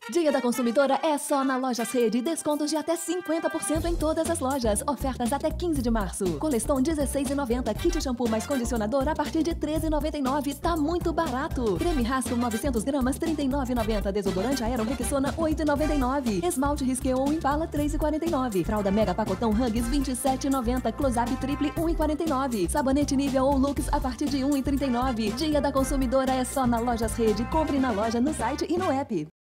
Dia da Consumidora é só na Lojas Rede. Descontos de até 50% em todas as lojas. Ofertas até 15 de março. Coleston R$16,90. Kit shampoo mais condicionador a partir de R$13,99. Tá muito barato. Creme Rasco 900 gramas R$39,90. Desodorante Aero Rexona R$8,99. Esmalte Risqué ou Impala R$3,49. Fralda Mega Pacotão Huggies R$27,90. Close-Up Triple R$1,49. Sabonete Nivea ou Lux a partir de R$1,39. Dia da Consumidora é só na Lojas Rede. Compre na loja, no site e no app.